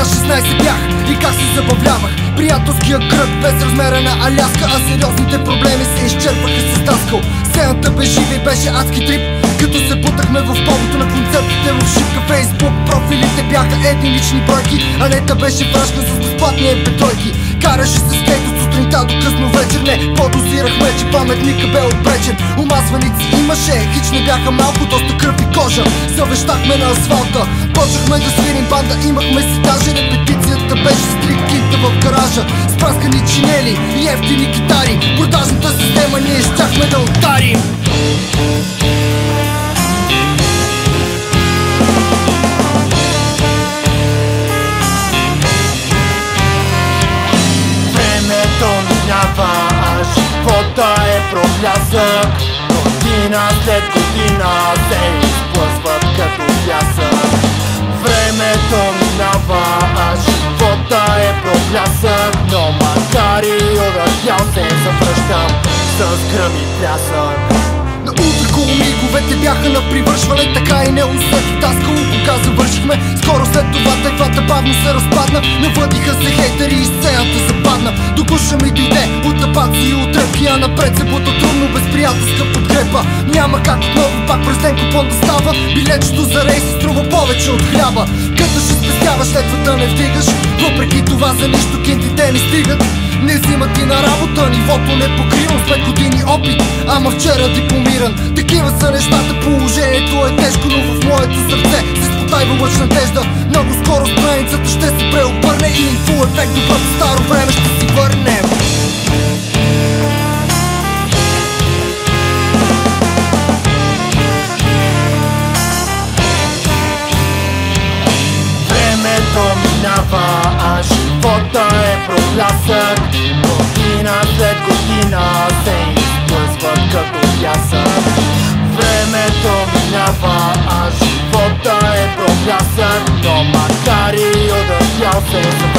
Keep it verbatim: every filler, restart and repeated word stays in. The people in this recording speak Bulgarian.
шестнайсет бях и как се забавлявах. Приятелския кръг без размера на Аляска, а сериозните проблеми се изчерпаха с таскал. Сцената бе жива и беше адски трип, като се бутахме в повото на концертите в шипка. Фейсбук профилите бяха единични бройки, а нета беше връшка с безплатни ем пи тройки. Караше се скейт от сутринта до късно вечер. Не подозирахме, че паметника бе обречен. Омазваници имаше, хич не бяха малко, доста кръв и кожа. Завещахме на асфалта, почнахме да свирим банда, имахме си даже репетицията, беше с три кита в гаража, с праскани чинели и ефтини китари. Продажната система ние щяхме да ударим. Минава, живота е проблясък. Година след година се изплъзват като пясък. Времето минава, а живота е проблясък. Но макар и уратял се завръщам с гръм и плясък. На утре коло миговете бяха на привършване, така и не усетих таскало кога завършихме. Скоро след това тайфата бавно се разпадна, навъдиха се хейтери и сцената западна. До гуша ми дойде от нападци и отрепки, а напред се бута трудно без приятелска подкрепа. Няма как отново пак през ден купон да става, билечето за рейс се струва повече от хляба. Като ще спестяваш, следва да не вдигаш, въпреки това за нищо кинтите не стигат. Не взимат и на работа, нивото не покривам с пет години опит, ама вчера дипломиран. Такива са нещата, положението е тежко, но в моето сърце се спотайва лъч надежда. Много скоро страницата ще се преобърне и инфу ефект доброто старо време ще си върнем. Времето минава, а живота е проблясък. Година след година се изплъзват като пясък. Времето минава, а живота е проблясък. Но макар и удъхял се